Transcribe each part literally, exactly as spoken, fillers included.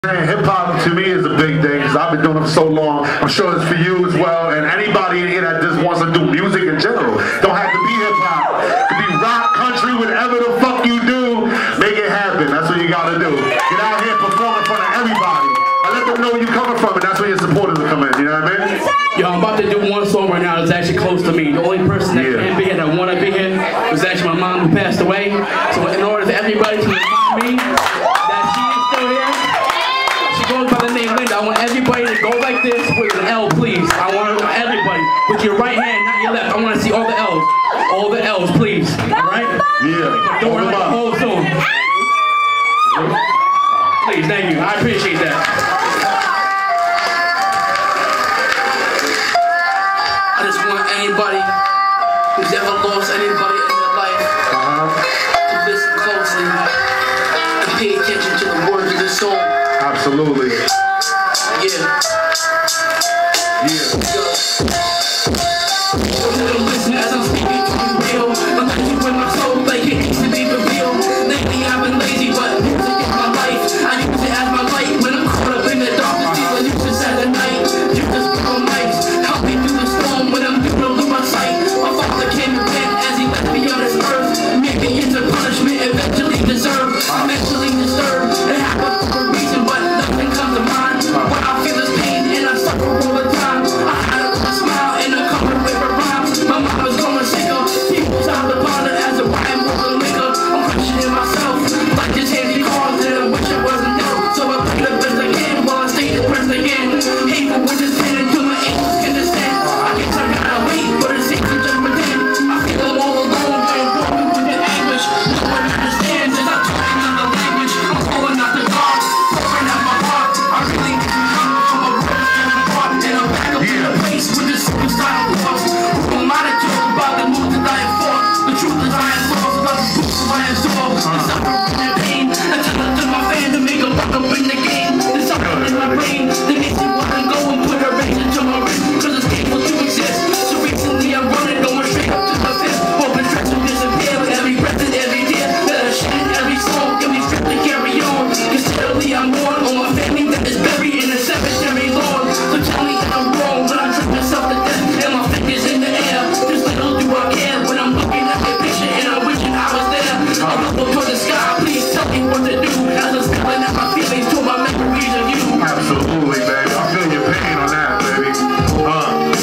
Hip hop to me is a big thing because I've been doing it for so long. I'm sure it's for you as well, and anybody in here that just wants to do music in general. Don't have to be hip hop. It could be rock, country, whatever the fuck you do. Make it happen. That's what you gotta do. Get out here, perform in front of everybody. I let them know where you coming from, and that's where your supporters will come in. You know what I mean? Yo, I'm about to do one song right now that's actually close to me. The only person that yeah. can be here, that want to be here, was actually my mom who passed away. So in order for everybody to remind me that she is still here, she goes by the name Linda. I want everybody to go like this with an L, please. I want everybody with your right hand, not your left. I want to see all the L's. All the L's, please. All right? Yeah. Don't worry about the whole song. Please, thank you. I appreciate that. I just want anybody who's ever lost anybody in their life uh-huh. to listen closely and pay attention to the words of this song. Absolutely. Yeah. Yeah. Listen as I'm speaking to you real. I'm letting you in my soul like it needs to be revealed. Lately I've been lazy, but music is my life. I use it as my light when I'm caught up in the darkness. People use this as a night. You just put on mics. Help me through the storm when I'm doing lose my sight. My father came to win as he left me on this earth. Maybe it's a punishment eventually deserved. I'm mentally disturbed. It happens for a reason, but nothing comes to mind. When I feel this pain and I suffer all the time, I had a smile and a comfort with a rhyme. My mom was going sicker. People start to ponder as a why I'm moving liquor. I'm questioning myself like this handy cards and I wish I wasn't dealt. So I play the best I can while I stay depressed again. Hateful with this pen until my angels can descend. I guess I gotta wait, but it seems to just pretend. I feel I'm all alone and walking through the anguish. No one understands as I talk another language. I'm calling out the God, pouring out my heart. I really need to come from a road and a part. And I'm back up in the place with the suicidal thoughts. Who am I to talk about the mood that I am for? The truth is I am lost about the books I am sold. The suffering and pain. I tell it to my fans to make a buck up in the game. The suffering in my brain. They makes me want to go and put a razor to my wrist. Cause it's painful to exist. So recently I'm running, going straight up to the fist. Hoping stress will disappear with every breath and every tear. That I shed every song. Give me strength to carry on. Cause steadily I'm born on my family that is buried in a cemetery lawn. So tell me that I'm wrong when I trip myself to death. And my fingers in the air. Just little do I care when I'm looking at the picture and I'm wishing I was there. I'm looking for the sky. Please tell me what to do. As I'm spilling out my feelings to my memories of you. Absolutely, baby. I feel your pain on that, baby. Uh,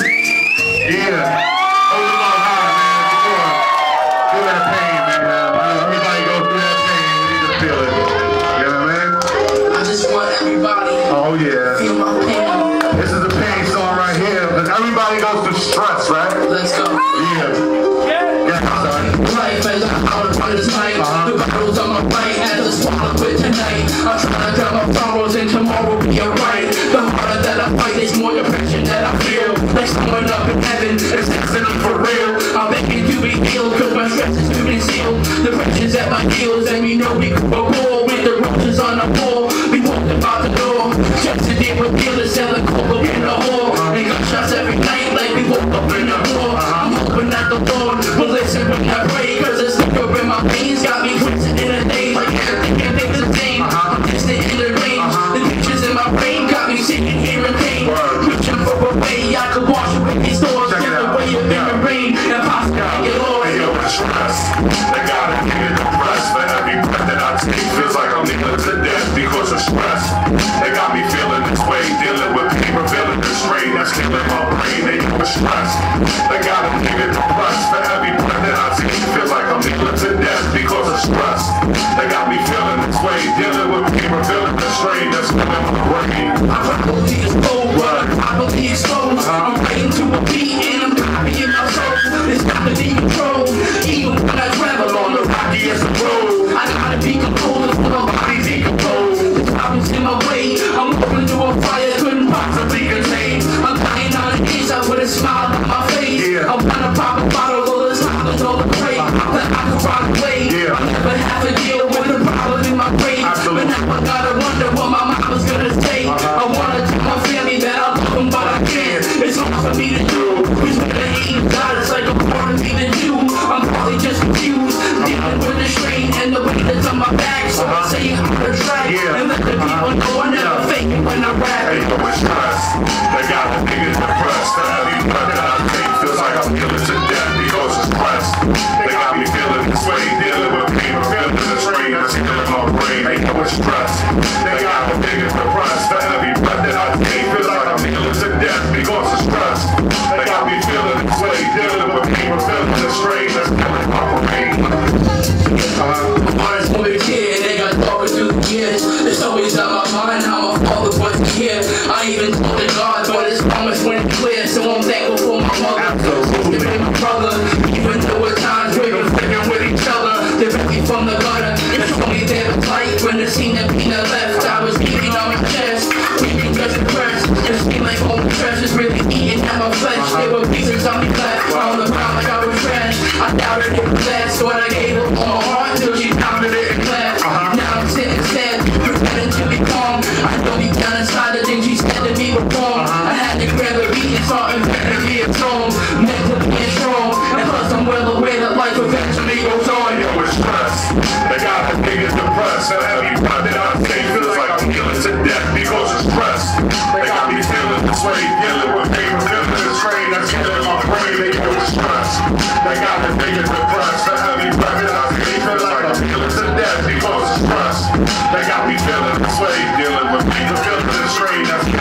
yeah. Hold it on high, man. Come on. Feel that pain, man. Everybody go through that pain. We need to feel it. You know what I mean? I just want everybody oh, yeah. to feel my pain. This is a pain song right here. Because everybody goes through stress, right? Let's go. Yeah. Yeah, sorry. Life as I out on this night. The battles on my right as I swallow quit tonight. I'm trying to drown my sorrows and tomorrow will be alright. The harder that I fight, it's more depression that I feel. Like someone up in heaven is listening for real. I'm begging you be healed cause my stress is too concealed. The pressure's at my heels and we know we could go war with the roaches on the wall. We walked about the door just to deal with dealers selling coke in the hall. And gunshots every night like we woke up in the war. I'm hoping that the Lord will listen when I pray. Cause the sticker in my veins got me twisted in a day. Like everything can't think the same. I'm distant in the range. The pictures in my brain got me sitting here in pain. Reaching for a way I could wash away these thoughts. Get away of in the rain and possibly get lost. Hey yo, stress. They got a nigga depressed. For every breath that I take feels like I'm needing to death because of stress. They got me feeling this way, dealing with pain, revealing the strain that's killing my brain. They got stress. They got a nigga depressed. For every breath that I take feels like I'm needing to death because of stress. They got me feeling this way, dealing with pain, revealing the strain that's killing my brain. I probably exposed, but I probably exposed. I'm writing to a beat and I'm copying my soul. It's got to be controlled, even when I travel on the rockiest of roads. I gotta be composed when my body decomposed. The problems in my way, I'm open to a fire couldn't possibly contain. I'm dying on the inside with a smile on my face. I wanna pop a bottle of the silence all the prey that I can rock away. I never have to deal with the problem in my brain. But now I gotta wonder what my mom was gonna say. I wanna tell my family that I love them, but I can't. It's hard for me to do. Cause when the hate God, it's like a part of me to do. I'm probably just confused, dealing with the strain and the weight that's on my back. So I say I'm gonna try and let the people know I never me when I rap. Hey, yo, it's stress. They got a nigga depressed. For every breath that I take feels like I'm killing to death because of stress. They got me feeling this way, dealing with pain, feeling the strain that's killing my brain. Hey, yo, it's stress. They got a nigga depressed. For every breath that I take feels like I'm killing to death because of stress. They got me feeling this way, dealing with pain, feeling the strain that's killing my brain. Uh-huh. Honest from a kid, they got darker through the years. It's always on my mind how my father wasn't here. I even told the God, but his promise went clear. So I'm thankful for my mother, sister, and my brother. Even though at times we were flicking with each other, they ripped me from the gutter and told me they were tight. When the scene of Pina left, I was beating on my chest, weeping just depressed. It seemed like all the treasures really eating at my flesh. There were pieces on me left on the ground like I was trash. I doubted it was last, so I gave up on my heart till she pounded it in class. Now I'm sitting sad, pretending to be calm. I know deep down inside the things she said to me were wrong. I had to grab a beat and start inventing me a song, mentally and strong. And plus I'm well aware that life eventually goes on. Yo, it's stress. They got a nigga depressed. And every breath that I take feels like I'm killing to death because of stress. They got me feeling this way, dealing with pain, feeling the strain that's killing my brain. They know it's stress. They got a nigga depressed. And every breath that I take feels like I'm killing to death because of stress. They got me feeling this way, dealing with pain, feeling the strain that's